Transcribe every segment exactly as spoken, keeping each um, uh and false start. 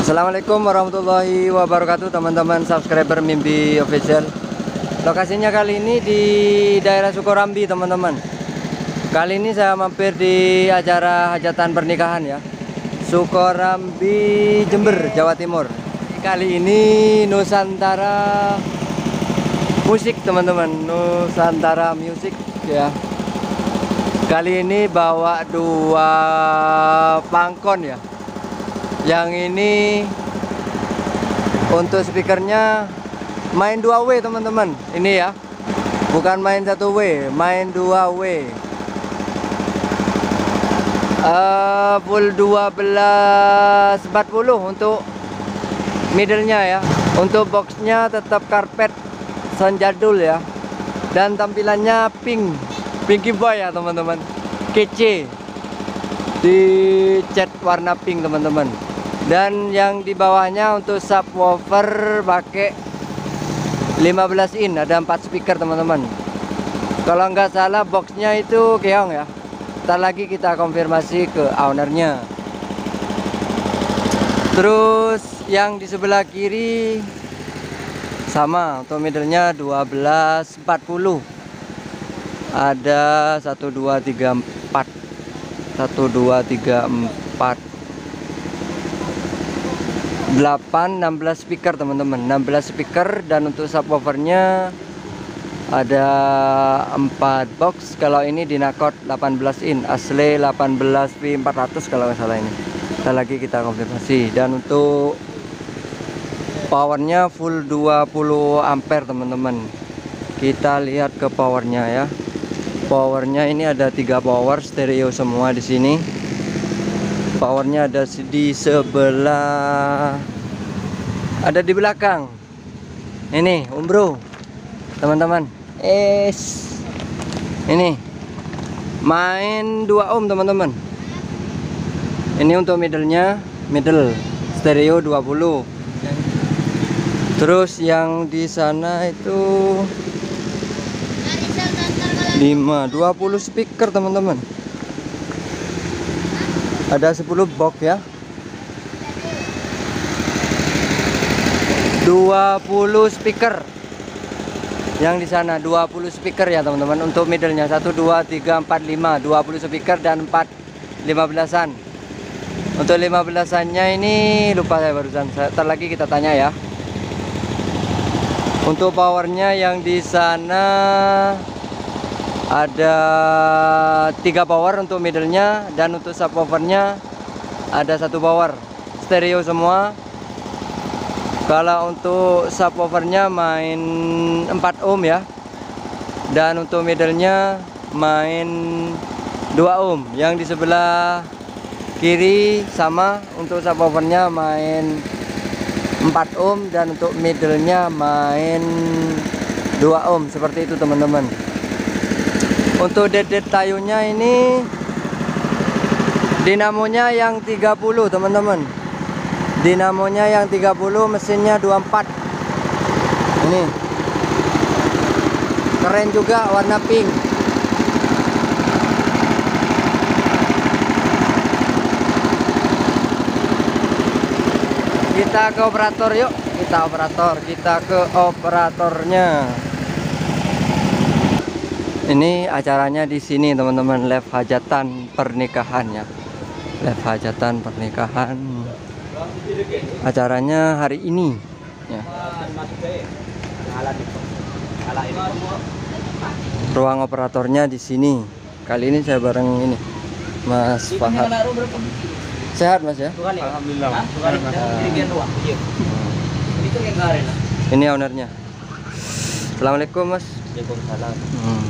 Assalamualaikum warahmatullahi wabarakatuh, teman-teman subscriber Mimpi Official. Lokasinya kali ini di daerah Sukorambi, teman-teman. Kali ini saya mampir di acara hajatan pernikahan ya, Sukorambi, Jember, Jawa Timur. Kali ini Nusantara Musik, teman-teman, Nusantara Musik ya. Kali ini bawa dua pangkon ya. Yang ini untuk speakernya main dua W, teman-teman. Ini ya, bukan main satu W, main dua W. Uh, full dua belas empat puluh untuk middle-nya ya. Untuk boxnya tetap karpet sound jadul ya. Dan tampilannya pink, pinky boy ya, teman-teman. Kece, di cat warna pink, teman-teman. Dan yang di bawahnya untuk subwoofer pakai lima belas in, ada empat speaker, teman-teman. Kalau nggak salah boxnya itu keong ya. Ntar lagi kita konfirmasi ke ownernya. Terus yang di sebelah kiri sama, untuk middle-nya dua belas empat puluh. Ada satu dua tiga empat, satu dua tiga empat, delapan, enam belas speaker, teman-teman. enam belas speaker. Dan untuk subwoofernya ada empat box. Kalau ini Dynacord delapan belas in, asli delapan belas V empat ratus kalau nggak salah ini. Kita lagi kita konfirmasi. Dan untuk powernya full dua puluh ampere, teman-teman. Kita lihat ke powernya ya. Powernya ini ada tiga power, stereo semua di sini. Powernya ada di sebelah, ada di belakang. Ini umbro, teman-teman. Es, ini main dua ohm, teman-teman. Ini untuk middle-nya, middle stereo dua puluh. Terus yang di sana itu lima, dua puluh speaker, teman-teman. Ada sepuluh box ya. dua puluh speaker. Yang di sana dua puluh speaker ya, teman-teman. Untuk middle-nya satu dua tiga empat lima, dua puluh speaker dan empat lima belasan. Untuk lima belasannya ini lupa saya barusan. Ntar lagi kita tanya ya. Untuk powernya yang di sana ada tiga power untuk middle-nya, dan untuk subwoofernya ada satu power, stereo semua. Kalau untuk subwoofernya main empat ohm ya, dan untuk middle-nya main dua ohm. Yang di sebelah kiri sama, untuk subwoofernya main empat ohm, dan untuk middle-nya main dua ohm, seperti itu, teman-teman. Untuk dedet tayunya ini dinamonya yang tiga puluh, teman-teman. Dinamonya yang tiga puluh, mesinnya dua puluh empat. Ini keren juga, warna pink. Kita ke operator yuk. Kita operator, kita ke operatornya. Ini acaranya di sini, teman-teman, live hajatan pernikahan ya. Live hajatan pernikahan. Acaranya hari ini ya. Ruang operatornya di sini. Kali ini saya bareng ini Mas Fahad. Sehat, Mas ya? Alhamdulillah. Ini ownernya. Assalamualaikum, Mas. Waalaikumsalam. Hmm.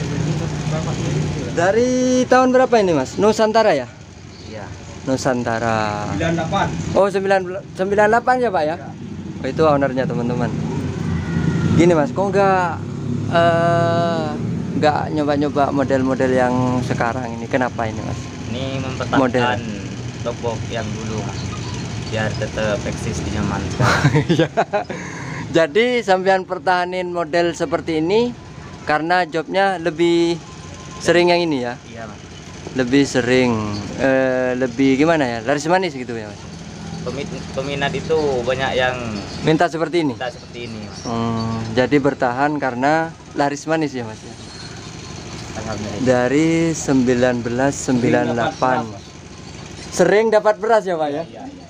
Dari tahun berapa ini, Mas? Nusantara ya? Iya. Nusantara. sembilan delapan. Oh, sembilan sembilan delapan ya, Pak ya? Oh, itu ownernya, teman-teman. Gini, Mas, kok nggak eh, nggak nyoba-nyoba model-model yang sekarang ini? Kenapa ini, Mas? Ini mempertahankan topok yang dulu, Mas, biar tetap eksis di zaman sekarang. Jadi sampean pertahanin model seperti ini karena jobnya lebih sering yang ini ya? Iya, Mas. Lebih sering, eh, lebih gimana ya? Laris manis gitu ya, Mas? Pemi- peminat itu banyak yang Minta seperti ini. minta seperti ini, Mas. Hmm, jadi bertahan karena laris manis ya Mas ya. Alhamdulillah. Dari seribu sembilan ratus sembilan puluh delapan. Sering dapat beras ya Pak ya. Iya, iya.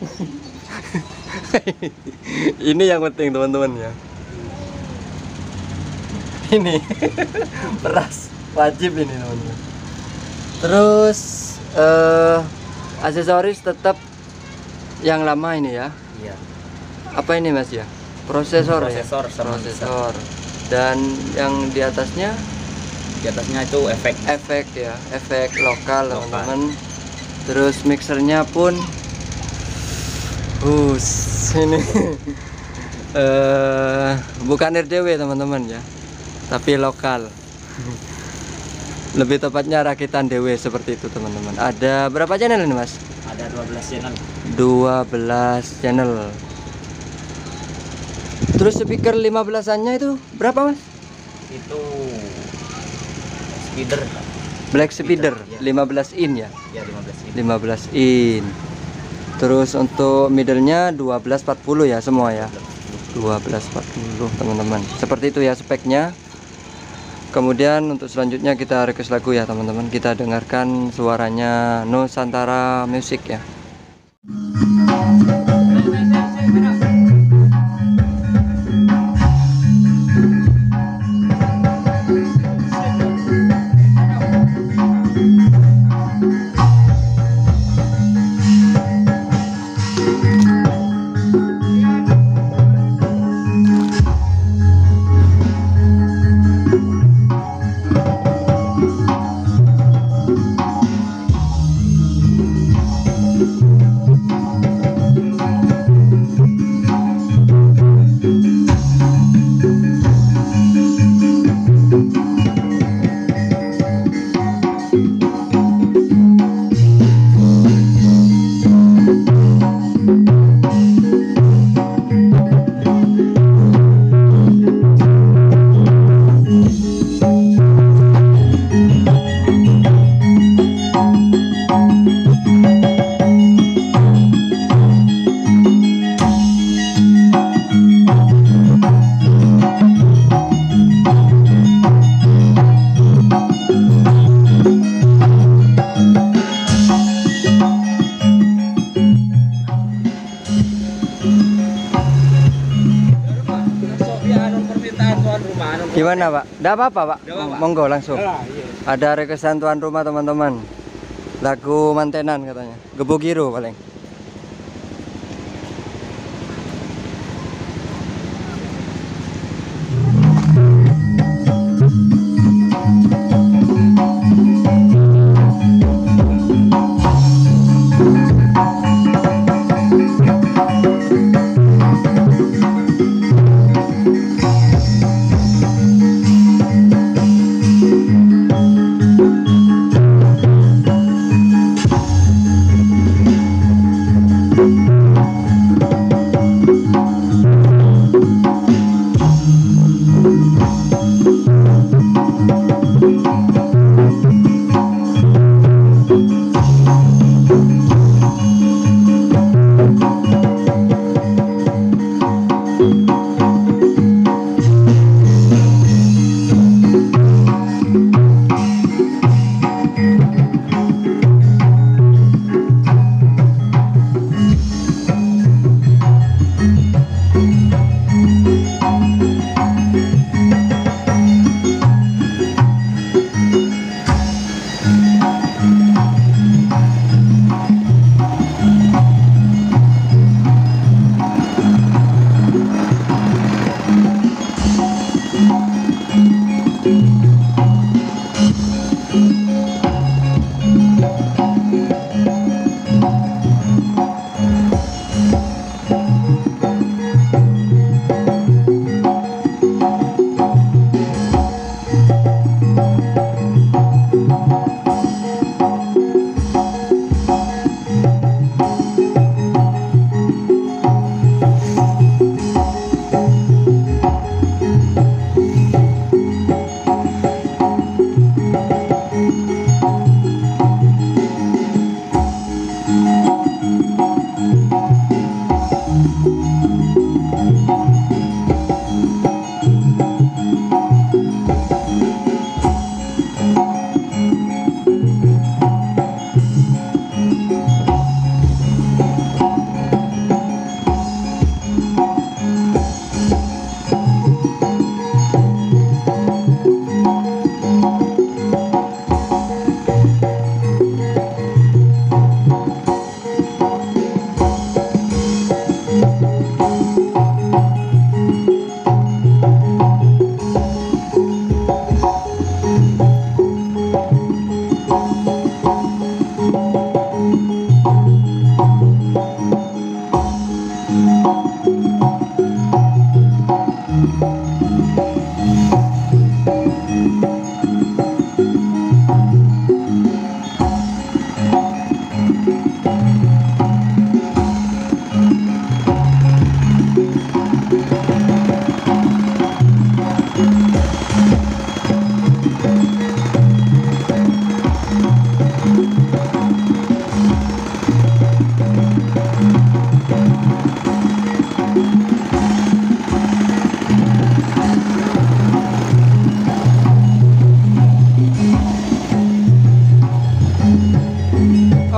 Ini yang penting teman-teman ya. Ini beras wajib ini teman-teman. Terus eh, aksesoris tetap yang lama ini ya. Iya. Apa ini Mas ya? Prosesor, Prosesor ya? sama Prosesor. Dan yang di atasnya Di atasnya itu efek. efek ya, efek lokal Lokal. teman-teman. Terus mixernya pun hus ini eh bukan R D W teman-teman ya, tapi lokal. Lebih tepatnya rakitan D W seperti itu teman-teman. Ada berapa channel ini Mas? Ada dua belas channel. dua belas channel. Terus speaker lima belasannya itu berapa Mas? Itu speeder. Black speeder, Speeder, ya. lima belas in ya. Ya lima belas ini. lima belas in. Terus untuk middle-nya dua belas empat puluh ya semua ya. dua belas empat puluh teman-teman. Seperti itu ya speknya. Kemudian untuk selanjutnya kita request lagu ya teman-teman. Kita dengarkan suaranya Nusantara Music ya. Gimana Pak? Tidak apa-apa Pak. Monggo langsung. Ada requestan tuan rumah teman-teman. Lagu mantenan katanya. Gebogiro paling.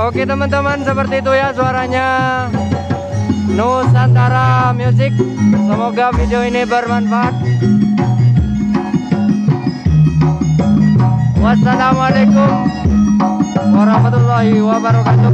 Oke teman-teman, seperti itu ya suaranya Nusantara Music. Semoga video ini bermanfaat. Wassalamualaikum warahmatullahi wabarakatuh.